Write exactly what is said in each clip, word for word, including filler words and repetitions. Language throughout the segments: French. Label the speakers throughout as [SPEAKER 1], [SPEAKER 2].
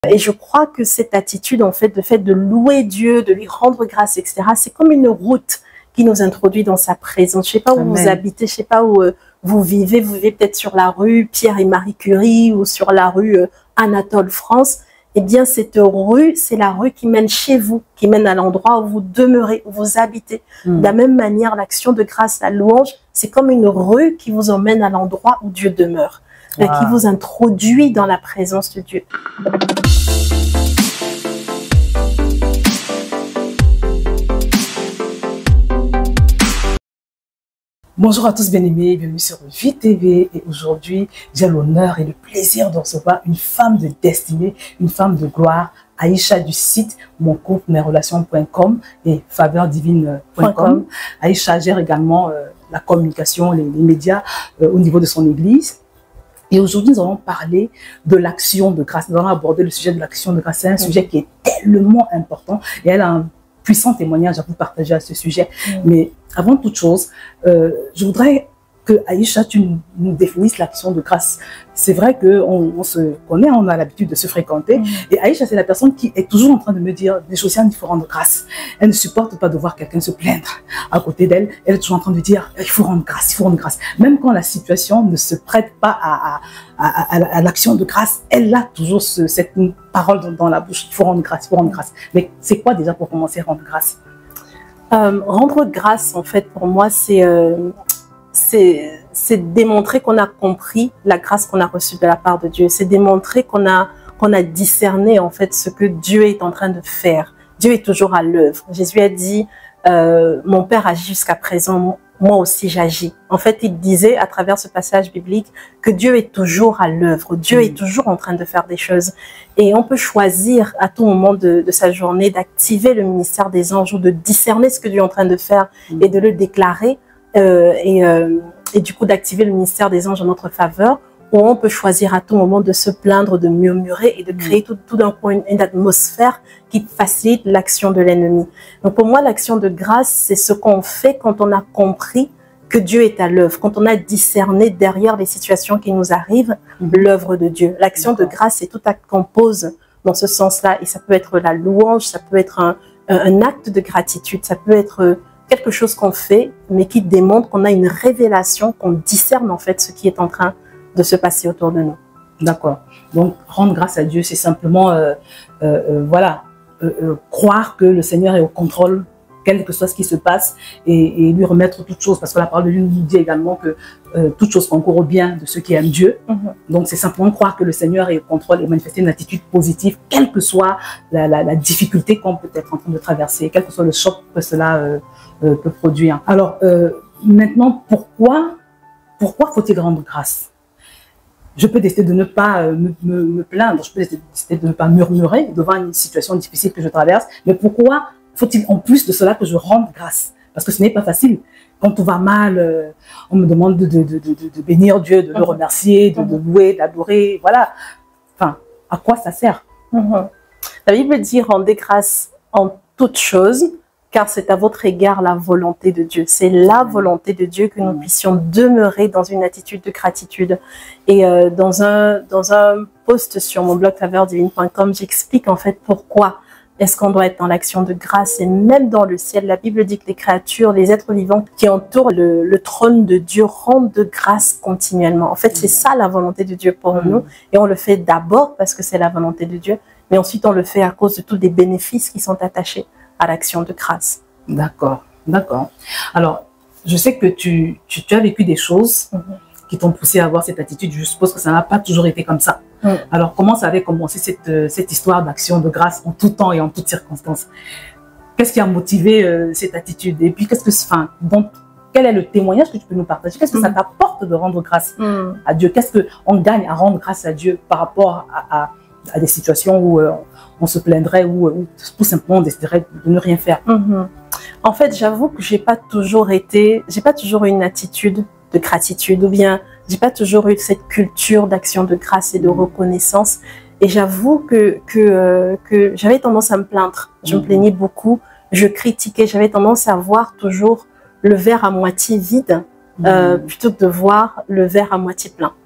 [SPEAKER 1] Et je crois que cette attitude, en fait, le fait de louer Dieu, de lui rendre grâce, et cetera, c'est comme une route qui nous introduit dans sa présence. Je ne sais pas où Amen. Vous habitez, je ne sais pas où euh, vous vivez. Vous vivez peut-être sur la rue Pierre et Marie Curie ou sur la rue euh, Anatole France. Eh bien, cette rue, c'est la rue qui mène chez vous, qui mène à l'endroit où vous demeurez, où vous habitez. Mm. De la même manière, l'action de grâce, la louange, c'est comme une rue qui vous emmène à l'endroit où Dieu demeure, wow. qui vous introduit dans la présence de Dieu.
[SPEAKER 2] Bonjour à tous bien-aimés, bienvenue sur Vie T V et aujourd'hui j'ai l'honneur et le plaisir de recevoir une femme de destinée, une femme de gloire, Aïcha du site mon couple mes relations point com et faveur divine point com. Aïcha gère également euh, la communication, les, les médias euh, au niveau de son église. Et aujourd'hui, nous allons parler de l'action de grâce. Nous allons aborder le sujet de l'action de grâce. C'est un mmh. sujet qui est tellement important et elle a un puissant témoignage à vous partager à ce sujet. Mmh. Mais avant toute chose, euh, je voudrais que Aïcha, tu nous définisses l'action de grâce. C'est vrai qu'on on se connaît, on a l'habitude de se fréquenter. Mmh. Et Aïcha, c'est la personne qui est toujours en train de me dire des choses, il faut rendre grâce. Elle ne supporte pas de voir quelqu'un se plaindre à côté d'elle. Elle est toujours en train de dire, il faut rendre grâce, il faut rendre grâce. Même quand la situation ne se prête pas à, à, à, à, à l'action de grâce, elle a toujours ce, cette parole dans, dans la bouche, il faut rendre grâce, il faut rendre grâce. Mais c'est quoi déjà pour commencer à rendre grâce?
[SPEAKER 1] Euh, rendre grâce, en fait, pour moi, c'est euh, c'est démontrer qu'on a compris la grâce qu'on a reçue de la part de Dieu. C'est démontrer qu'on a, qu'on a discerné, en fait, ce que Dieu est en train de faire. Dieu est toujours à l'œuvre. Jésus a dit, euh, mon Père agit jusqu'à présent, moi aussi j'agis. En fait, il disait à travers ce passage biblique que Dieu est toujours à l'œuvre. Dieu mmh. est toujours en train de faire des choses. Et on peut choisir à tout moment de, de sa journée d'activer le ministère des anges ou de discerner ce que Dieu est en train de faire mmh. et de le déclarer euh, et, euh, et du coup d'activer le ministère des anges en notre faveur. Ou on peut choisir à tout moment de se plaindre, de murmurer et de créer tout, tout d'un coup une, une atmosphère qui facilite l'action de l'ennemi. Donc pour moi, l'action de grâce, c'est ce qu'on fait quand on a compris que Dieu est à l'œuvre, quand on a discerné derrière les situations qui nous arrivent mmh. l'œuvre de Dieu. L'action de grâce, c'est tout acte qu'on pose dans ce sens-là. Et ça peut être la louange, ça peut être un, un acte de gratitude, ça peut être quelque chose qu'on fait, mais qui démontre qu'on a une révélation, qu'on discerne en fait ce qui est en train de se passer autour de nous.
[SPEAKER 2] D'accord. Donc, rendre grâce à Dieu, c'est simplement, euh, euh, euh, voilà, euh, euh, croire que le Seigneur est au contrôle, quel que soit ce qui se passe, et, et lui remettre toutes choses. Parce que la parole de Dieu nous dit également que euh, toutes choses concourent au bien de ceux qui aiment Dieu. Mm-hmm. Donc, c'est simplement croire que le Seigneur est au contrôle et manifester une attitude positive, quelle que soit la, la, la difficulté qu'on peut être en train de traverser, quel que soit le choc que cela euh, euh, peut produire. Alors, euh, maintenant, pourquoi, pourquoi faut-il rendre grâce? Je peux décider de ne pas me, me, me plaindre, je peux décider de ne pas murmurer devant une situation difficile que je traverse. Mais pourquoi faut-il en plus de cela que je rende grâce? Parce que ce n'est pas facile. Quand tout va mal, euh, on me demande de, de, de, de, de bénir Dieu, de le remercier, de, de louer, d'adorer. Voilà. Enfin, à quoi ça sert?
[SPEAKER 1] Mm-hmm. La Bible dit rendez grâce en toutes choses, car c'est à votre égard la volonté de Dieu. C'est la volonté de Dieu que nous puissions demeurer dans une attitude de gratitude. Et euh, dans un dans un post sur mon blog faveur divine point com, j'explique en fait pourquoi est-ce qu'on doit être dans l'action de grâce. Et même dans le ciel, la Bible dit que les créatures, les êtres vivants qui entourent le, le trône de Dieu rendent de grâce continuellement. En fait, c'est ça la volonté de Dieu pour mmh. nous. Et on le fait d'abord parce que c'est la volonté de Dieu, mais ensuite on le fait à cause de tous les bénéfices qui sont attachés à l'action de grâce.
[SPEAKER 2] D'accord, d'accord. Alors, je sais que tu, tu, tu as vécu des choses mm-hmm. qui t'ont poussé à avoir cette attitude. Je suppose que ça n'a pas toujours été comme ça. Mm. Alors, comment ça avait commencé cette, cette histoire d'action de grâce en tout temps et en toutes circonstances? Qu'est-ce qui a motivé euh, cette attitude? Et puis, qu'est-ce que, enfin, donc, quel est le témoignage que tu peux nous partager? Qu'est-ce que mm. ça t'apporte de rendre grâce mm. à Dieu? Qu'est-ce qu'on gagne à rendre grâce à Dieu par rapport à, à à des situations où euh, on se plaindrait ou, ou tout simplement on déciderait de ne rien faire.
[SPEAKER 1] Mm-hmm. En fait, j'avoue que j'ai pas toujours été, j'ai pas toujours eu une attitude de gratitude ou bien j'ai pas toujours eu cette culture d'action de grâce et de reconnaissance. Et j'avoue que que euh, que j'avais tendance à me plaindre. Je mm-hmm. me plaignais beaucoup, je critiquais, j'avais tendance à voir toujours le verre à moitié vide mm-hmm. euh, plutôt que de voir le verre à moitié plein.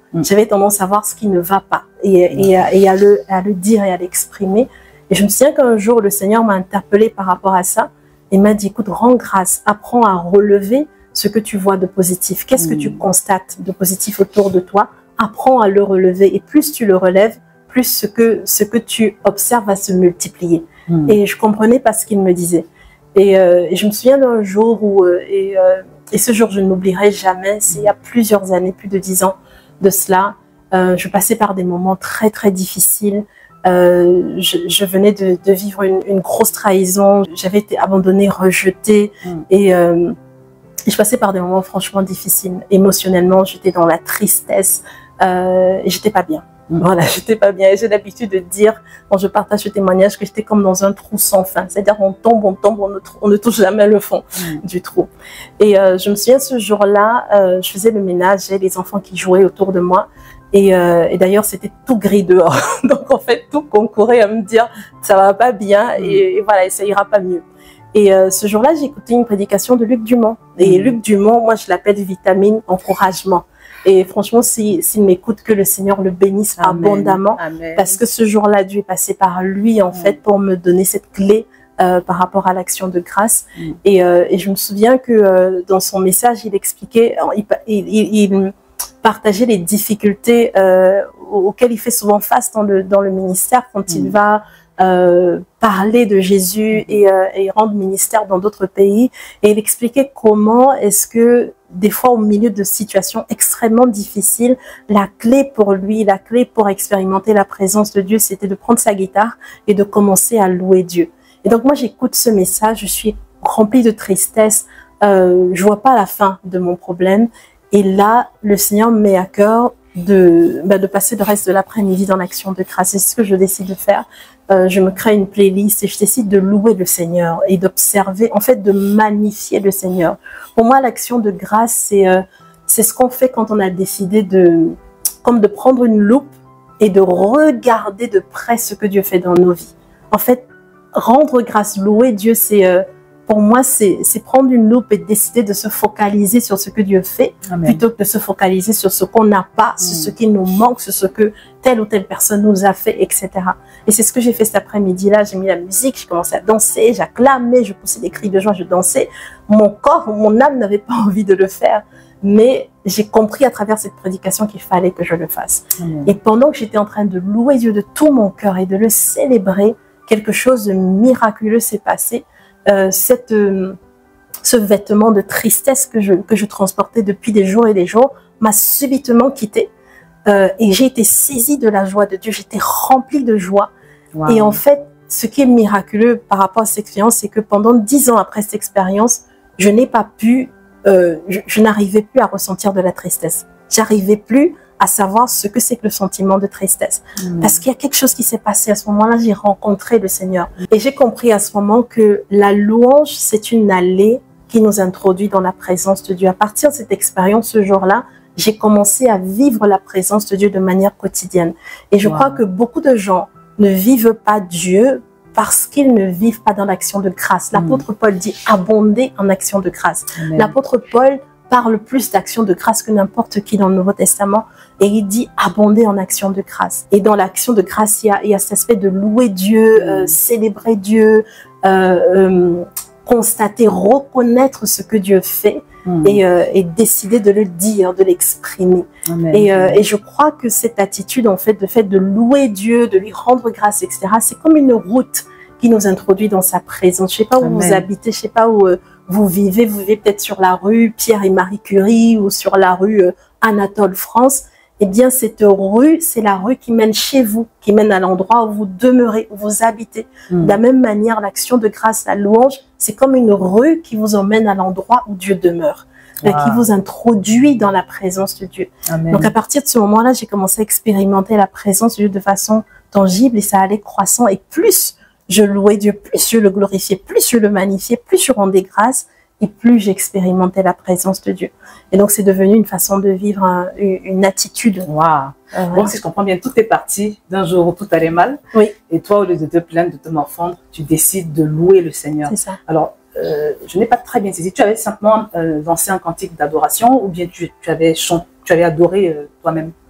[SPEAKER 1] mmh. j'avais tendance à voir ce qui ne va pas et, mmh. et, à, et à, le, à le dire et à l'exprimer. Et je me souviens qu'un jour, le Seigneur m'a interpellée par rapport à ça et m'a dit, écoute, rends grâce, apprends à relever ce que tu vois de positif. Qu'est-ce mmh. que tu constates de positif autour de toi? Apprends à le relever. Et plus tu le relèves, plus ce que, ce que tu observes va se multiplier. Mmh. Et je comprenais pas ce qu'il me disait. Et, euh, et je me souviens d'un jour où, euh, et, euh, et ce jour je ne l'oublierai jamais, c'est il y a plusieurs années, plus de dix ans de cela, euh, je passais par des moments très très difficiles. Euh, je, je venais de, de vivre une, une grosse trahison, j'avais été abandonnée, rejetée, mmh. et, euh, et je passais par des moments franchement difficiles. Émotionnellement, j'étais dans la tristesse, euh, et j'étais pas bien. Mmh. Voilà, j'étais pas bien. J'ai l'habitude de dire, quand je partage ce témoignage, que j'étais comme dans un trou sans fin. C'est-à-dire on tombe, on tombe, on ne, on ne touche jamais le fond mmh. du trou. Et euh, je me souviens, ce jour-là, euh, je faisais le ménage, j'ai les enfants qui jouaient autour de moi. Et, euh, et d'ailleurs, c'était tout gris dehors. Donc, en fait, tout concourait à me dire, ça va pas bien et, et voilà, et ça ira pas mieux. Et euh, ce jour-là, j'ai écouté une prédication de Luc Dumont. Et mmh. Luc Dumont, moi, je l'appelle vitamine encouragement. Et franchement, s'il si, si m'écoute, que le Seigneur le bénisse Amen. abondamment. Amen. Parce que ce jour-là, Dieu est passé par lui, en mmh. fait, pour me donner cette clé euh, par rapport à l'action de grâce. Mmh. Et, euh, et je me souviens que euh, dans son message, il expliquait, il, il, il, il partageait les difficultés euh, auxquelles il fait souvent face dans le, dans le ministère quand mmh. il va euh, parler de Jésus et, euh, et rendre ministère dans d'autres pays. Et il expliquait comment est-ce que des fois au milieu de situations extrêmement difficiles, la clé pour lui, la clé pour expérimenter la présence de Dieu, c'était de prendre sa guitare et de commencer à louer Dieu. Et donc moi j'écoute ce message, je suis remplie de tristesse, euh, je vois pas la fin de mon problème. Et là, le Seigneur me met à cœur de, bah, de passer le reste de l'après-midi dans l'action de grâce. C'est ce que je décide de faire. Euh, je me crée une playlist et je décide de louer le Seigneur et d'observer, en fait, de magnifier le Seigneur. Pour moi, l'action de grâce, c'est euh, c'est ce qu'on fait quand on a décidé de, comme de prendre une loupe et de regarder de près ce que Dieu fait dans nos vies. En fait, rendre grâce, louer Dieu, c'est... Euh, pour moi, c'est prendre une loupe et décider de se focaliser sur ce que Dieu fait, Amen. Plutôt que de se focaliser sur ce qu'on n'a pas, mm. sur ce qui nous manque, sur ce que telle ou telle personne nous a fait, et cetera. Et c'est ce que j'ai fait cet après-midi-là. J'ai mis la musique, j'ai commencé à danser, j'acclamais, je poussais des cris de joie, je dansais. Mon corps, mon âme n'avait pas envie de le faire, mais j'ai compris à travers cette prédication qu'il fallait que je le fasse. Amen. Et pendant que j'étais en train de louer Dieu de tout mon cœur et de le célébrer, quelque chose de miraculeux s'est passé. Euh, cette, euh, ce vêtement de tristesse que je, que je transportais depuis des jours et des jours m'a subitement quitté euh, et j'ai été saisie de la joie de Dieu, j'étais remplie de joie. Wow. Et en fait, ce qui est miraculeux par rapport à cette expérience, c'est que pendant dix ans après cette expérience, je n'ai pas pu, euh, je, je n'arrivais plus à ressentir de la tristesse. J'arrivais plus à savoir ce que c'est que le sentiment de tristesse. Mmh. Parce qu'il y a quelque chose qui s'est passé à ce moment-là, j'ai rencontré le Seigneur. Mmh. Et j'ai compris à ce moment que la louange, c'est une allée qui nous introduit dans la présence de Dieu. À partir de cette expérience, ce jour-là, j'ai commencé à vivre la présence de Dieu de manière quotidienne. Et je wow. crois que beaucoup de gens ne vivent pas Dieu parce qu'ils ne vivent pas dans l'action de grâce. L'apôtre mmh. Paul dit abonder en action de grâce. L'apôtre Paul parle plus d'action de grâce que n'importe qui dans le Nouveau Testament. Et il dit abonder en action de grâce. Et dans l'action de grâce, il y a, il y a cet aspect de louer Dieu, mmh. euh, célébrer Dieu, euh, euh, constater, reconnaître ce que Dieu fait mmh. et, euh, et décider de le dire, de l'exprimer. Et, euh, et je crois que cette attitude, en fait, le fait de louer Dieu, de lui rendre grâce, et cetera, c'est comme une route qui nous introduit dans sa présence. Je ne sais pas où Amen. Vous habitez, je ne sais pas où... Euh, vous vivez, vous vivez peut-être sur la rue Pierre et Marie Curie ou sur la rue euh, Anatole France. Eh bien, cette rue, c'est la rue qui mène chez vous, qui mène à l'endroit où vous demeurez, où vous habitez. Mmh. De la même manière, l'action de grâce, la louange, c'est comme une rue qui vous emmène à l'endroit où Dieu demeure, wow. qui vous introduit dans la présence de Dieu. Amen. Donc, à partir de ce moment-là, j'ai commencé à expérimenter la présence de Dieu de façon tangible et ça allait croissant. Et plus je louais Dieu, plus je le glorifiais, plus je le magnifiais, plus je rendais grâce et plus j'expérimentais la présence de Dieu. Et donc, c'est devenu une façon de vivre, un, une attitude.
[SPEAKER 2] Waouh. Euh, donc, si je comprends bien, tout est parti d'un jour où tout allait mal. Oui. Et toi, au lieu de te plaindre, de te morfondre, tu décides de louer le Seigneur.
[SPEAKER 1] C'est ça.
[SPEAKER 2] Alors, euh, je n'ai pas très bien saisi. Tu avais simplement euh, lancé un cantique d'adoration ou bien tu, tu, avais chant, tu avais adoré euh, toi-même?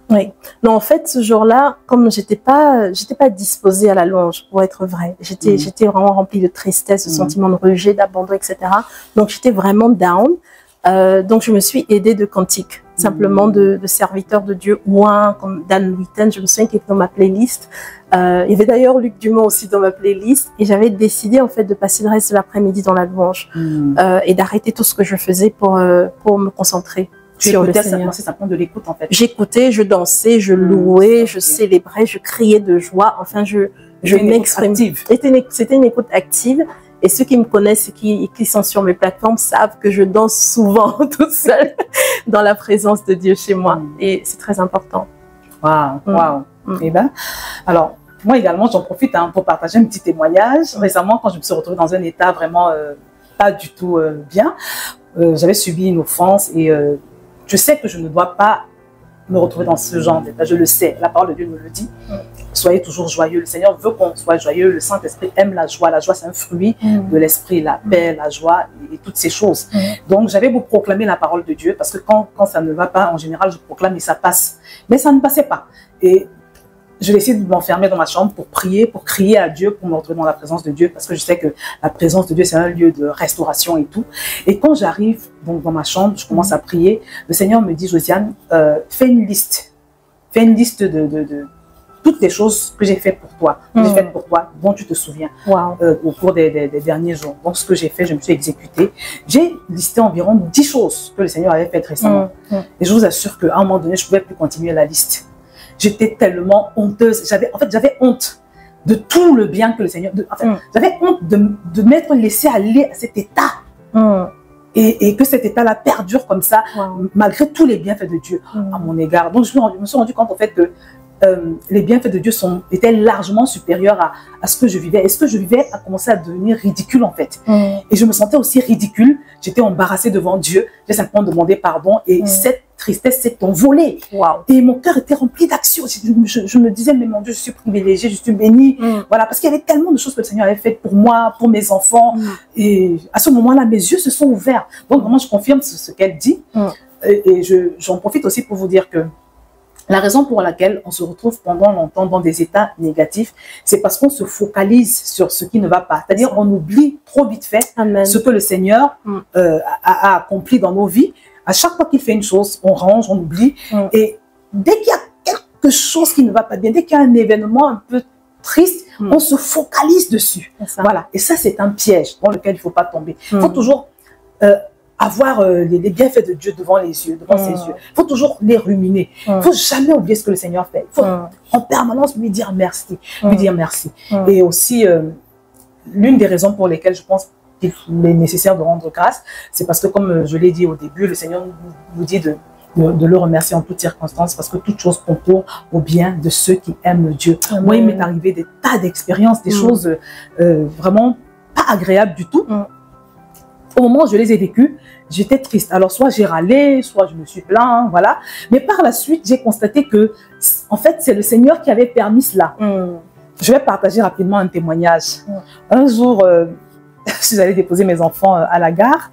[SPEAKER 1] Oui. Non, en fait, ce jour-là, comme j'étais pas, j'étais pas disposée à la louange, pour être vrai. J'étais, mmh. j'étais vraiment remplie de tristesse, de mmh. sentiments de rejet, d'abandon, et cetera. Donc, j'étais vraiment down. Euh, donc, je me suis aidée de cantiques, mmh. simplement de, de serviteurs de Dieu, ou un comme Dan Witten, je me souviens qu'il était dans ma playlist. Euh, il y avait d'ailleurs Luc Dumont aussi dans ma playlist, et j'avais décidé en fait de passer le reste de l'après-midi dans la louange mmh. euh, et d'arrêter tout ce que je faisais pour euh, pour me concentrer.
[SPEAKER 2] Tu écoutais simplement, c'est simplement de l'écoute en fait.
[SPEAKER 1] J'écoutais, je dansais, je louais, mmh, je okay. célébrais, je criais de joie. Enfin, je, je m'exprimais. C'était une, c'était une écoute active. Et ceux qui me connaissent et qui, qui sont sur mes plateformes savent que je danse souvent toute seule dans la présence de Dieu chez moi. Mmh. Et c'est très important.
[SPEAKER 2] Waouh, waouh. Mmh. Eh ben, alors, moi également, j'en profite hein, pour partager un petit témoignage. Mmh. Récemment, quand je me suis retrouvée dans un état vraiment euh, pas du tout euh, bien, euh, j'avais subi une offense et euh, je sais que je ne dois pas me retrouver dans ce genre d'état. Je le sais, la parole de Dieu me le dit. Mm. Soyez toujours joyeux. Le Seigneur veut qu'on soit joyeux. Le Saint-Esprit aime la joie. La joie, c'est un fruit mm. de l'esprit, la paix, la joie et, et toutes ces choses. Mm. Donc, j'avais beau proclamer la parole de Dieu parce que quand, quand ça ne va pas, en général, je proclame et ça passe. Mais ça ne passait pas. Et je vais essayer de m'enfermer dans ma chambre pour prier, pour crier à Dieu, pour me retrouver dans la présence de Dieu, parce que je sais que la présence de Dieu, c'est un lieu de restauration et tout. Et quand j'arrive donc dans ma chambre, je commence à prier, le Seigneur me dit, Josiane, euh, fais une liste. Fais une liste de, de, de toutes les choses que j'ai faites pour toi, que mmh. j'ai faites pour toi, dont tu te souviens
[SPEAKER 1] wow.
[SPEAKER 2] euh, au cours des, des, des derniers jours. Donc, ce que j'ai fait, je me suis exécutée. J'ai listé environ dix choses que le Seigneur avait faites récemment. Mmh. Mmh. Et je vous assure qu'à un moment donné, je ne pouvais plus continuer la liste. J'étais tellement honteuse. J'avais, en fait, j'avais honte de tout le bien que le Seigneur... De, en fait, mm. j'avais honte de, de m'être laissée aller à cet état. Mm. Et, et que cet état-là perdure comme ça, wow. malgré tous les bienfaits de Dieu mm. à mon égard. Donc, je me, je me suis rendu compte, en fait, que euh, les bienfaits de Dieu sont, étaient largement supérieurs à, à ce que je vivais. Et ce que je vivais a commencé à devenir ridicule, en fait. Mm. Et je me sentais aussi ridicule. J'étais embarrassée devant Dieu. J'ai simplement demandé pardon. Et mm. cette tristesse s'est envolée. Wow. Et mon cœur était rempli d'action. Je, je, je me disais, mais mon Dieu, je suis privilégiée, je suis bénie. Mm. Voilà, parce qu'il y avait tellement de choses que le Seigneur avait faites pour moi, pour mes enfants. Mm. Et à ce moment-là, mes yeux se sont ouverts. Donc, vraiment, je confirme ce, ce qu'elle dit. Mm. Et, et je, j'en profite aussi pour vous dire que la raison pour laquelle on se retrouve pendant longtemps dans des états négatifs, c'est parce qu'on se focalise sur ce qui ne va pas. C'est-à-dire, on oublie trop vite fait Amen. Ce que le Seigneur mm. euh, a, a accompli dans nos vies. À chaque fois qu'il fait une chose, on range, on oublie. Mm. Et dès qu'il y a quelque chose qui ne va pas bien, dès qu'il y a un événement un peu triste, mm. on se focalise dessus. Voilà. Et ça, c'est un piège dans lequel il ne faut pas tomber. Il mm. faut toujours euh, avoir euh, les, les bienfaits de Dieu devant les yeux, devant mm. ses yeux. Il faut toujours les ruminer. Il ne mm. faut jamais oublier ce que le Seigneur fait. Il faut mm. en permanence lui dire merci. Mm. Lui dire merci. Mm. Et aussi, euh, l'une des raisons pour lesquelles je pense qu'il est nécessaire de rendre grâce, c'est parce que, comme je l'ai dit au début, le Seigneur nous dit de, de, de le remercier en toutes circonstances, parce que toute chose concourt au bien de ceux qui aiment Dieu. Amen. Moi, il m'est arrivé des tas d'expériences, des mm. choses euh, vraiment pas agréables du tout. Mm. Au moment où je les ai vécues, j'étais triste. Alors, soit j'ai râlé, soit je me suis plaint, voilà. Mais par la suite, j'ai constaté que, en fait, c'est le Seigneur qui avait permis cela. Mm. Je vais partager rapidement un témoignage. Mm. Un jour... Euh, je suis allée déposer mes enfants à la gare.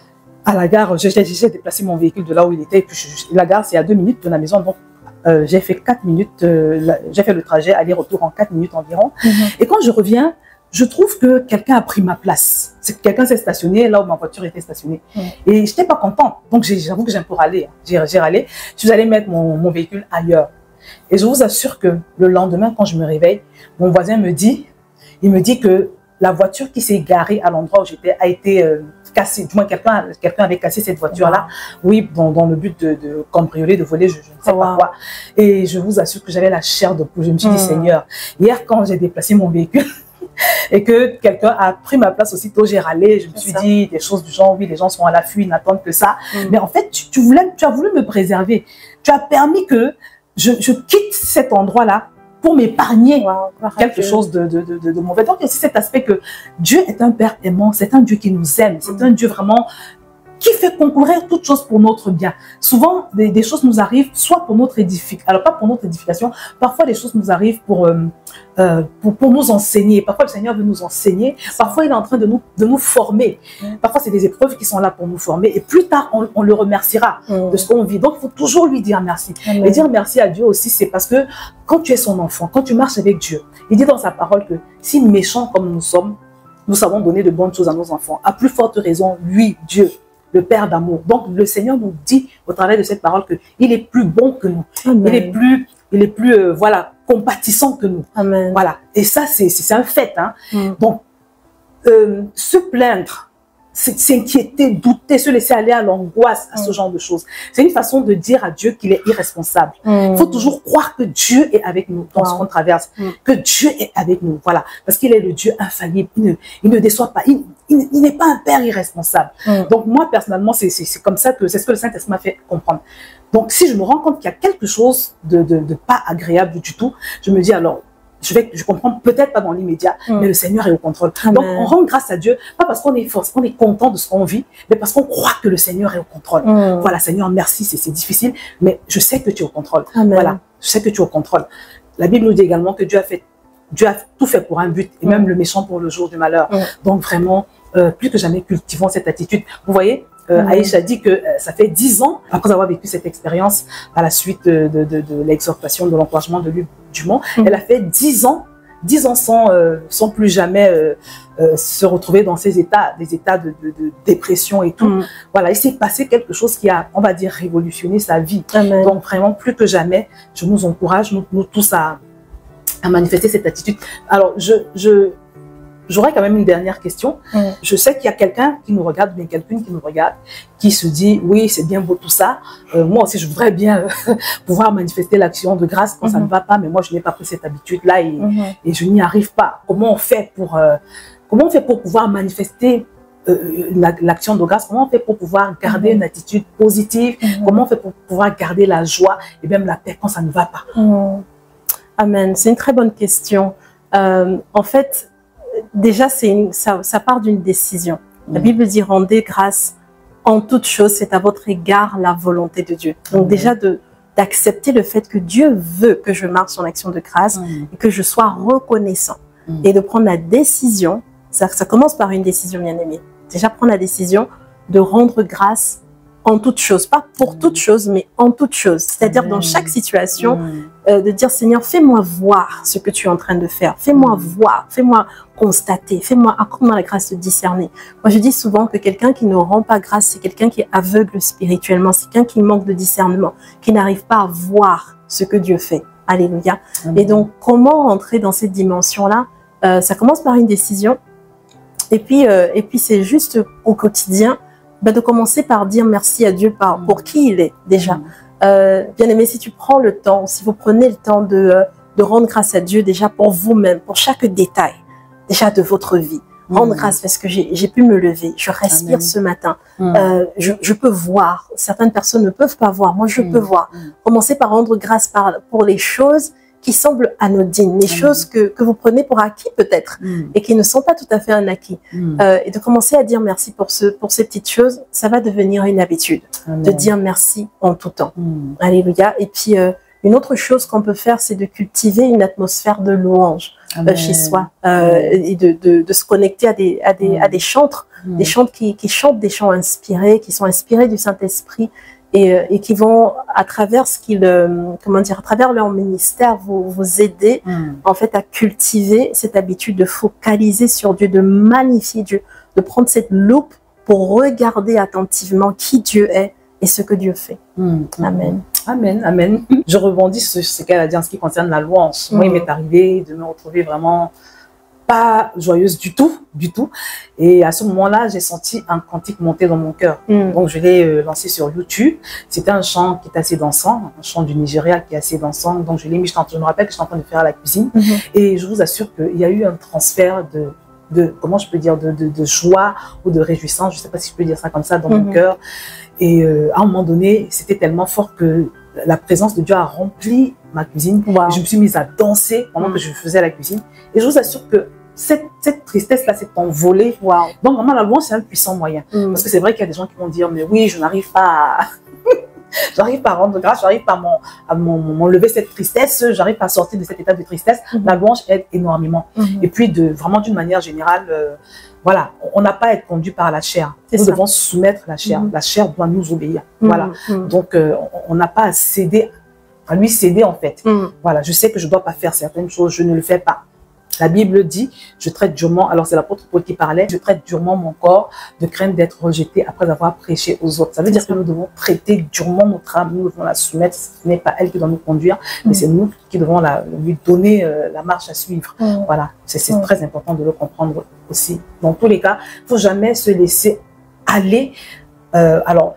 [SPEAKER 2] À la gare, j'ai déplacé mon véhicule de là où il était. Et puis je, la gare, c'est à deux minutes de la maison. Donc, euh, j'ai fait quatre minutes. Euh, j'ai fait le trajet aller-retour en quatre minutes environ. Mm-hmm. Et quand je reviens, je trouve que quelqu'un a pris ma place. Quelqu'un s'est stationné là où ma voiture était stationnée. Mm. Et je n'étais pas contente. Donc, j'avoue que j'ai un peu râlé. J'ai râlé. Je suis allée mettre mon, mon véhicule ailleurs. Et je vous assure que le lendemain, quand je me réveille, mon voisin me dit, il me dit que la voiture qui s'est garée à l'endroit où j'étais a été euh, cassée. Du moins, quelqu'un quelqu'un avait cassé cette voiture-là. Wow. Oui, dans, dans le but de, de cambrioler, de voler, je, je ne sais wow. pas quoi. Et je vous assure que j'avais la chair de poule. Je me suis mmh. dit, Seigneur, hier, quand j'ai déplacé mon véhicule et que quelqu'un a pris ma place aussitôt, j'ai râlé. Je me suis ça. dit des choses du genre, oui, les gens sont à l'affût, ils n'attendent que ça. Mmh. Mais en fait, tu, tu, voulais, tu as voulu me préserver. Tu as permis que je, je quitte cet endroit-là pour m'épargner wow, quelque chose de, de, de, de, de mauvais. Donc, il y a aussi cet aspect que Dieu est un Père aimant, c'est un Dieu qui nous aime, c'est mm. un Dieu vraiment qui fait concourir toutes choses pour notre bien. Souvent, des, des choses nous arrivent soit pour notre édification, alors pas pour notre édification, parfois des choses nous arrivent pour, euh, euh, pour, pour nous enseigner. Parfois, le Seigneur veut nous enseigner. Parfois, il est en train de nous, de nous former. Parfois, c'est des épreuves qui sont là pour nous former. Et plus tard, on, on le remerciera mm. de ce qu'on vit. Donc, il faut toujours lui dire merci. Amen. Et dire merci à Dieu aussi, c'est parce que quand tu es son enfant, quand tu marches avec Dieu, il dit dans sa parole que si méchants comme nous sommes, nous savons donner de bonnes choses à nos enfants. À plus forte raison, lui, Dieu, le Père d'amour. Donc, le Seigneur nous dit au travers de cette parole qu'il est plus bon que nous. Amen. Il est plus, il est plus euh, voilà, compatissant que nous.
[SPEAKER 1] Amen.
[SPEAKER 2] Voilà. Et ça, c'est un fait. Hein.
[SPEAKER 1] Mm.
[SPEAKER 2] Donc, euh, se plaindre, s'inquiéter, douter, se laisser aller à l'angoisse, à mm. ce genre de choses. C'est une façon de dire à Dieu qu'il est irresponsable. Il mm. faut toujours croire que Dieu est avec nous dans wow. ce qu'on traverse, mm. que Dieu est avec nous. Voilà, parce qu'il est le Dieu infaillible. Il ne, il ne déçoit pas. Il, il, il n'est pas un père irresponsable. Mm. Donc moi, personnellement, c'est comme ça que c'est ce que le Saint-Esprit m'a fait comprendre. Donc si je me rends compte qu'il y a quelque chose de, de, de pas agréable du tout, je me dis alors, Je, vais, je comprends peut-être pas dans l'immédiat, mm. mais le Seigneur est au contrôle. Amen. Donc, on rend grâce à Dieu, pas parce qu'on est force, on est content de ce qu'on vit, mais parce qu'on croit que le Seigneur est au contrôle. Mm. Voilà, Seigneur, merci, c'est difficile, mais je sais que tu es au contrôle. Amen. Voilà, je sais que tu es au contrôle. La Bible nous dit également que Dieu a fait, Dieu a tout fait pour un but, et mm. même le méchant pour le jour du malheur. Mm. Donc, vraiment, euh, plus que jamais, cultivons cette attitude. Vous voyez, Euh, mmh. Aïcha dit que euh, ça fait dix ans, après avoir vécu cette expérience, à la suite de, de, de, de l'exhortation, de l'encouragement de Luc Dumont, mmh. elle a fait dix ans, dix ans sans, euh, sans plus jamais euh, euh, se retrouver dans ces états, des états de, de, de dépression et tout. Mmh. Voilà, il s'est passé quelque chose qui a, on va dire, révolutionné sa vie. Amen. Donc vraiment, plus que jamais, je nous encourage, nous, nous tous, à, à manifester cette attitude. Alors, je... je J'aurais quand même une dernière question. Mm. Je sais qu'il y a quelqu'un qui nous regarde, bien quelqu'une qui nous regarde, qui se dit, oui, c'est bien beau tout ça. Euh, moi aussi, je voudrais bien euh, pouvoir manifester l'action de grâce quand mm-hmm. ça ne va pas, mais moi, je n'ai pas pris cette habitude-là et, mm-hmm. et je n'y arrive pas. Comment on fait pour, euh, comment on fait pour pouvoir manifester euh, l'action de grâce? Comment on fait pour pouvoir garder mm-hmm. une attitude positive? Mm-hmm. Comment on fait pour pouvoir garder la joie et même la paix quand ça ne va pas?
[SPEAKER 1] Mm. Amen. C'est une très bonne question. Euh, en fait, déjà, une, ça, ça part d'une décision. Mmh. La Bible dit « Rendez grâce en toute chose, c'est à votre égard la volonté de Dieu. » Donc mmh. déjà, d'accepter le fait que Dieu veut que je marche en action de grâce mmh. et que je sois reconnaissant. Mmh. Et de prendre la décision, ça, ça commence par une décision, bien aimé. Déjà, prendre la décision de rendre grâce en toute chose. Pas pour mmh. toute chose, mais en toute chose. C'est-à-dire mmh. dans chaque situation, mmh. euh, de dire « Seigneur, fais-moi voir ce que tu es en train de faire. Fais-moi mmh. voir, fais-moi constater, fais-moi, accorde-moi la grâce de discerner. » Moi, je dis souvent que quelqu'un qui ne rend pas grâce, c'est quelqu'un qui est aveugle spirituellement, c'est quelqu'un qui manque de discernement, qui n'arrive pas à voir ce que Dieu fait. Alléluia. Mmh. Et donc, comment rentrer dans cette dimension-là? euh, Ça commence par une décision. Et puis, euh, et puis c'est juste au quotidien, ben de commencer par dire merci à Dieu par, pour qui il est déjà. Mmh. Euh, bien aimé, si tu prends le temps, si vous prenez le temps de, de rendre grâce à Dieu déjà pour vous-même, pour chaque détail déjà de votre vie. Mmh. Rendre grâce parce que j'ai pu me lever, je respire Amen. Ce matin, mmh. euh, je, je peux voir. Certaines personnes ne peuvent pas voir, moi je mmh. peux voir. Mmh. Commencez par rendre grâce par, pour les choses qui semblent anodines, les mmh. choses que, que vous prenez pour acquis peut-être mmh. et qui ne sont pas tout à fait un acquis. Mmh. Euh, et de commencer à dire merci pour, ce, pour ces petites choses, ça va devenir une habitude. Amen. De dire merci en tout temps. Mmh. Alléluia. Et puis, euh, une autre chose qu'on peut faire, c'est de cultiver une atmosphère de louange euh, chez soi euh, et de, de, de se connecter à des, à des, mmh. à des chantres, mmh. des chantres qui, qui chantent des chants inspirés, qui sont inspirés du Saint-Esprit. Et, et qui vont, à travers ce qu'ils, euh, comment dire, à travers leur ministère, vous, vous aider, mm. en fait, à cultiver cette habitude de focaliser sur Dieu, de magnifier Dieu, de prendre cette loupe pour regarder attentivement qui Dieu est et ce que Dieu fait. Mm. Amen.
[SPEAKER 2] Amen, amen. Je rebondis sur ce qu'elle a dit en ce qui concerne la louange. Mm. Moi, il m'est arrivé de me retrouver vraiment pas joyeuse du tout, du tout. Et à ce moment-là, j'ai senti un cantique monter dans mon cœur. Mm. Donc, je l'ai euh, lancé sur YouTube. C'était un chant qui est assez dansant, un chant du Nigeria qui est assez dansant. Donc, je l'ai mis, je, je me rappelle que je suis en train de faire à la cuisine. Mm-hmm. Et je vous assure qu'il y a eu un transfert de, de comment je peux dire, de, de, de joie ou de réjouissance. Je ne sais pas si je peux dire ça comme ça dans mm-hmm. mon cœur. Et euh, à un moment donné, c'était tellement fort que la présence de Dieu a rempli ma cuisine. Wow. Et je me suis mise à danser pendant mm. que je faisais la cuisine. Et je vous assure que cette, cette tristesse-là s'est envolée.
[SPEAKER 1] Wow.
[SPEAKER 2] Donc, vraiment, la louange, c'est un puissant moyen.
[SPEAKER 1] Mm.
[SPEAKER 2] Parce que c'est vrai qu'il y a des gens qui vont dire, mais oui, je n'arrive pas à... j'arrive pas à rendre grâce, j'arrive pas à m'enlever cette tristesse, j'arrive pas à sortir de cet état de tristesse. Mm-hmm. La louange aide énormément. Mm-hmm. Et puis, de, vraiment d'une manière générale, euh, voilà, on n'a pas à être conduit par la chair. Nous ça. devons soumettre la chair. Mm-hmm. La chair doit nous obéir. Mm-hmm. Voilà. Mm-hmm. Donc, euh, on n'a pas à céder, à lui céder en fait. Mm-hmm. Voilà, je sais que je ne dois pas faire certaines choses, je ne le fais pas. La Bible dit, je traite durement, alors c'est l'apôtre Paul qui parlait, je traite durement mon corps de crainte d'être rejeté après avoir prêché aux autres. Ça veut dire que nous devons traiter durement notre âme, nous devons la soumettre, ce n'est pas elle qui doit nous conduire, mais mmh. c'est nous qui devons la, lui donner euh, la marche à suivre. Mmh. Voilà, c'est mmh. très important de le comprendre aussi. Dans tous les cas, il ne faut jamais se laisser aller. Euh, alors,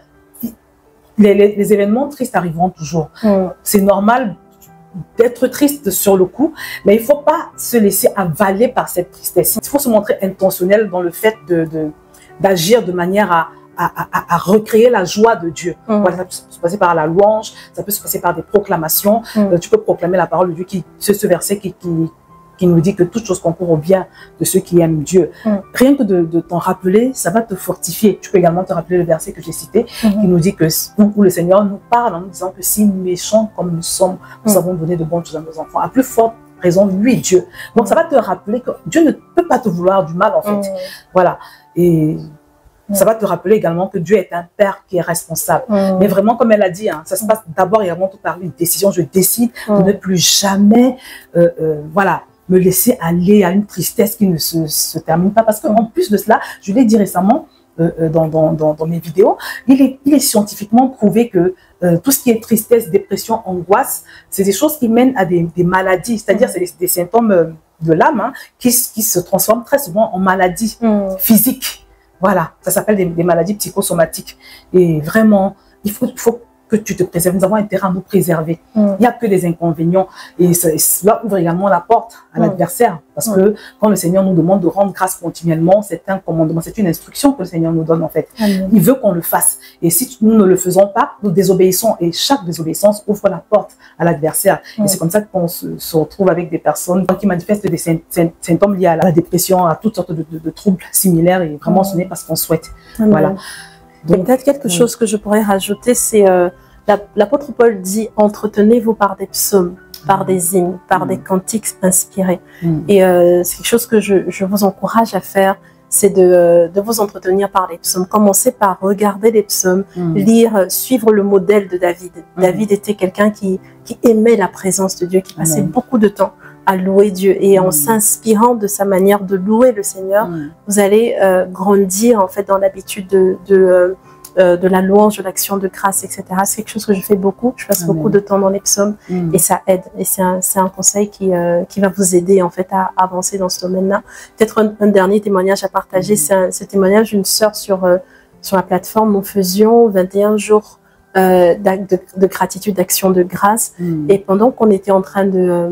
[SPEAKER 2] les, les, les événements tristes arriveront toujours. Mmh. C'est normal d'être triste sur le coup, mais il ne faut pas se laisser avaler par cette tristesse. Il faut se montrer intentionnel dans le fait de, de, d'agir de manière à, à, à, à recréer la joie de Dieu. Mmh. Voilà, ça peut se passer par la louange, ça peut se passer par des proclamations. Mmh. Euh, tu peux proclamer la parole de Dieu, qui, ce, ce verset qui, qui, qui nous dit que toute chose concourt au bien de ceux qui aiment Dieu. Mmh. Rien que de, de t'en rappeler, ça va te fortifier. Tu peux également te rappeler le verset que j'ai cité, mmh. qui nous dit que, où, où le Seigneur nous parle en nous disant que si méchants comme nous sommes, nous mmh. avons donné de bonnes choses à nos enfants. À plus forte raison, lui, Dieu. Donc, mmh. ça va te rappeler que Dieu ne peut pas te vouloir du mal, en fait. Mmh. Voilà. Et mmh. ça va te rappeler également que Dieu est un Père qui est responsable. Mmh. Mais vraiment, comme elle a dit, hein, ça se passe d'abord et avant tout par une décision. Je décide mmh. de ne plus jamais, euh, euh, voilà, me laisser aller à une tristesse qui ne se, se termine pas. Parce qu'en plus de cela, je l'ai dit récemment euh, dans, dans, dans, dans mes vidéos, il est, il est scientifiquement prouvé que euh, tout ce qui est tristesse, dépression, angoisse, c'est des choses qui mènent à des, des maladies. C'est-à-dire c'est des, des symptômes de l'âme hein, qui, qui se transforment très souvent en maladies mmh. physiques. Voilà, ça s'appelle des, des maladies psychosomatiques. Et vraiment, il faut... Il faut que tu te préserves. Nous avons intérêt à nous préserver. Mm. Il n'y a que des inconvénients. Et cela ouvre également la porte à mm. l'adversaire. Parce mm. que quand le Seigneur nous demande de rendre grâce continuellement, c'est un commandement, c'est une instruction que le Seigneur nous donne en fait. Mm. Il veut qu'on le fasse. Et si nous ne le faisons pas, nous désobéissons. Et chaque désobéissance ouvre la porte à l'adversaire. Mm. Et c'est comme ça qu'on se, se retrouve avec des personnes qui manifestent des symptômes liés à la dépression, à toutes sortes de, de, de troubles similaires. Et vraiment, mm. ce n'est pas ce qu'on souhaite. Mm. Voilà.
[SPEAKER 1] Peut-être quelque mm. chose que je pourrais rajouter, c'est euh, l'apôtre Paul dit « Entretenez-vous par des psaumes, par des hymnes, par mmh. des cantiques inspirés. Mmh. » Et euh, c'est quelque chose que je, je vous encourage à faire, c'est de, de vous entretenir par les psaumes. Commencez par regarder les psaumes, mmh. lire, suivre le modèle de David. Mmh. David était quelqu'un qui, qui aimait la présence de Dieu, qui passait mmh. beaucoup de temps à louer Dieu. Et mmh. en s'inspirant de sa manière de louer le Seigneur, mmh. vous allez euh, grandir en fait dans l'habitude de... de euh, Euh, de la louange, de l'action de grâce, et cetera. C'est quelque chose que je fais beaucoup. Je passe Amen. beaucoup de temps dans les psaumes mm. et ça aide. Et c'est un, c'est un conseil qui, euh, qui va vous aider en fait à avancer dans ce domaine-là. Peut-être un, un dernier témoignage à partager. Mm. C'est un, ce témoignage d'une sœur sur, euh, sur la plateforme. Nous faisions vingt et un jours euh, de, de gratitude, d'action de grâce. Mm. Et pendant qu'on était en train de... Euh,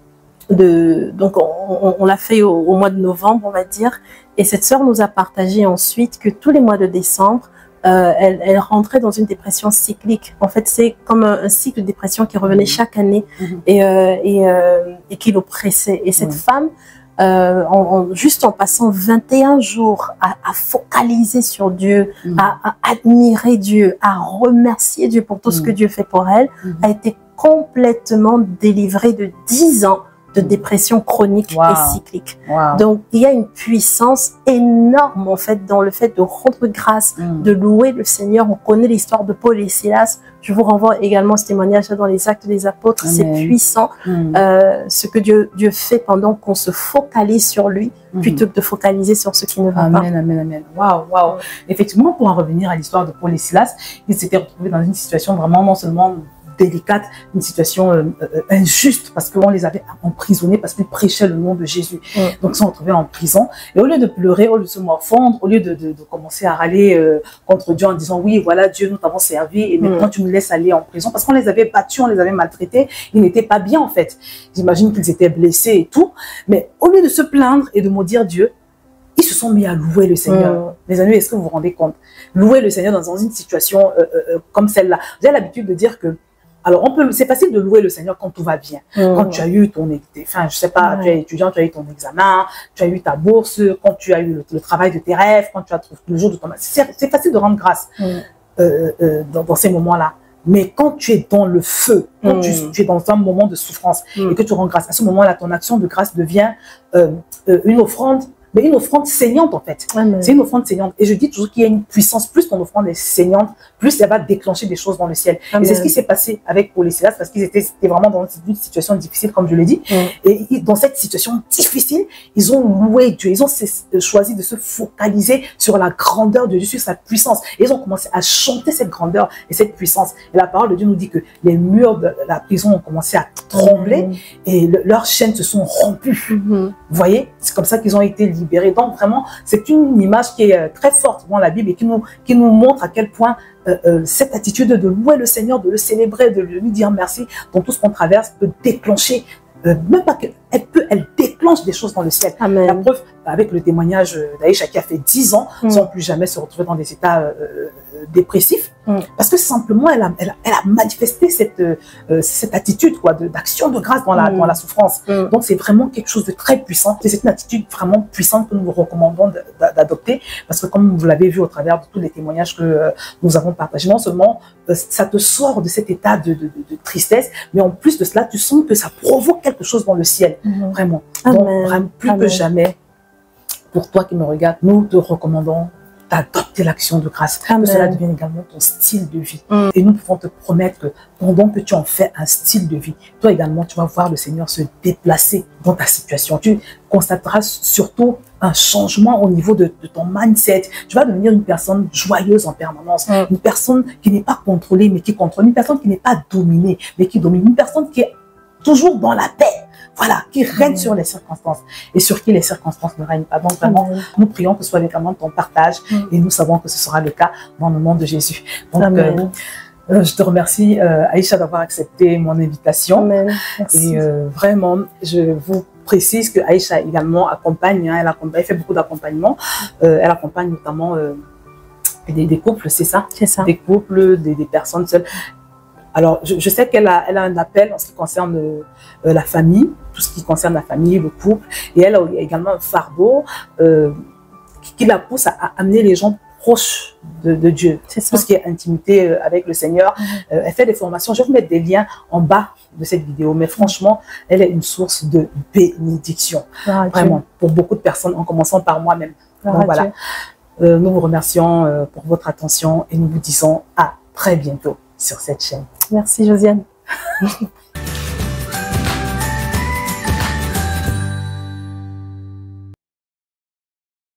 [SPEAKER 1] de donc on, on, on l'a fait au, au mois de novembre, on va dire. Et cette sœur nous a partagé ensuite que tous les mois de décembre, Euh, elle, elle rentrait dans une dépression cyclique. En fait, c'est comme un, un cycle de dépression qui revenait chaque année mmh. et, euh, et, euh, et qui l'oppressait. Et cette mmh. femme, euh, en, en, juste en passant vingt et un jours à, à focaliser sur Dieu, mmh. à, à admirer Dieu, à remercier Dieu pour tout mmh. ce que Dieu fait pour elle, mmh. a été complètement délivrée de dix ans de dépression chronique wow. et cyclique. Wow. Donc, il y a une puissance énorme, en fait, dans le fait de rendre grâce, mm. de louer le Seigneur. On connaît l'histoire de Paul et Silas. Je vous renvoie également ce témoignage dans les Actes des Apôtres. C'est puissant, mm. euh, ce que Dieu, Dieu fait pendant qu'on se focalise sur lui, mm. plutôt que de focaliser sur ce qui ne va
[SPEAKER 2] amen,
[SPEAKER 1] pas.
[SPEAKER 2] Amen, amen, amen. Waouh, waouh. Effectivement, pour en revenir à l'histoire de Paul et Silas, ils s'étaient retrouvés dans une situation vraiment non seulement délicate, une situation euh, euh, injuste parce qu'on les avait emprisonnés parce qu'ils prêchaient le nom de Jésus. Mm. Donc, ils sont retrouvés en prison. Et au lieu de pleurer, au lieu de se morfondre, au lieu de, de, de commencer à râler euh, contre Dieu en disant « Oui, voilà, Dieu, nous t'avons servi et maintenant mm. tu nous laisses aller en prison. » Parce qu'on les avait battus, on les avait maltraités. Ils n'étaient pas bien, en fait. J'imagine qu'ils étaient blessés et tout. Mais au lieu de se plaindre et de maudire Dieu, ils se sont mis à louer le Seigneur. Mm. Mes amis, est-ce que vous vous rendez compte? Louer le Seigneur dans une situation euh, euh, comme celle-là. J'ai l'habitude de dire que Alors, on peut, c'est facile de louer le Seigneur quand tout va bien. Mmh. Quand tu as eu ton, enfin, je sais pas, ouais. tu es étudiant, tu as eu ton examen, tu as eu ta bourse, quand tu as eu le, le travail de tes rêves, quand tu as trouvé le jour de ton... C'est facile de rendre grâce mmh. euh, euh, dans, dans ces moments-là. Mais quand tu es dans le feu, quand mmh. tu, tu es dans un moment de souffrance mmh. et que tu rends grâce, à ce moment-là, ton action de grâce devient euh, euh, une offrande, mais une offrande saignante en fait. Mmh. C'est une offrande saignante. Et je dis toujours qu'il y a une puissance, plus ton offrande est saignante, plus elle va déclencher des choses dans le ciel. Mmh. Et c'est ce qui s'est passé avec Paul et Silas, parce qu'ils étaient, étaient vraiment dans une situation difficile, comme je l'ai dit. Mmh. Et dans cette situation difficile, ils ont loué Dieu, ils ont choisi de se focaliser sur la grandeur de Dieu, sur sa puissance. Et ils ont commencé à chanter cette grandeur et cette puissance. Et la parole de Dieu nous dit que les murs de la prison ont commencé à trembler mmh. et le, leurs chaînes se sont rompues. Mmh. Vous voyez, c'est comme ça qu'ils ont été libérés. Donc vraiment, c'est une image qui est très forte dans la Bible et qui nous, qui nous montre à quel point euh, euh, cette attitude de louer le Seigneur, de le célébrer, de lui dire merci dans tout ce qu'on traverse peut déclencher, euh, même pas qu'elle peut, elle déclenche des choses dans le ciel. Amen. La preuve, avec le témoignage d'Aïcha qui a fait dix ans mm. sans plus jamais se retrouver dans des états euh, euh, dépressifs, mm. parce que simplement elle a, elle a, elle a manifesté cette, euh, cette attitude quoi, d'action de, de grâce dans la, mm. dans la souffrance. Mm. Donc c'est vraiment quelque chose de très puissant. C'est une attitude vraiment puissante que nous vous recommandons d'adopter, parce que comme vous l'avez vu au travers de tous les témoignages que euh, nous avons partagés, non seulement euh, ça te sort de cet état de, de, de, de tristesse, mais en plus de cela, tu sens que ça provoque quelque chose dans le ciel. Mm. Vraiment. Amen. Donc vraiment, plus Amen. Que jamais, pour toi qui me regardes, nous te recommandons d'adopter l'action de grâce, Amen. Que cela devienne également ton style de vie. Mm. Et nous pouvons te promettre que pendant que tu en fais un style de vie, toi également, tu vas voir le Seigneur se déplacer dans ta situation. Tu constateras surtout un changement au niveau de, de ton mindset. Tu vas devenir une personne joyeuse en permanence, mm. une personne qui n'est pas contrôlée, mais qui contrôle, une personne qui n'est pas dominée, mais qui domine, une personne qui est toujours dans la paix. Voilà, qui règne mmh. sur les circonstances et sur qui les circonstances ne règnent pas. Donc vraiment, mmh. nous prions que ce soit vraiment ton partage mmh. et nous savons que ce sera le cas dans le nom de Jésus. Donc, euh, euh, je te remercie, euh, Aïcha, d'avoir accepté mon invitation. Amen. Merci. Et euh, vraiment, je vous précise que Aïcha également accompagne, hein, elle, accompagne elle fait beaucoup d'accompagnement. Euh, elle accompagne notamment euh, des, des couples, c'est ça?
[SPEAKER 1] C'est ça.
[SPEAKER 2] Des couples, des, des personnes seules. Alors, je, je sais qu'elle a, elle a un appel en ce qui concerne euh, la famille, tout ce qui concerne la famille, le couple. Et elle a également un fardeau euh, qui, qui la pousse à, à amener les gens proches de, de Dieu. C'est tout ce qui est intimité euh, avec le Seigneur. Mm-hmm. euh, elle fait des formations. Je vais vous mettre des liens en bas de cette vidéo. Mais franchement, elle est une source de bénédiction. Ah, vraiment, pour beaucoup de personnes, en commençant par moi-même. Ah, Donc voilà. Euh, nous vous remercions euh, pour votre attention et nous vous disons à très bientôt sur cette chaîne.
[SPEAKER 1] Merci Josiane.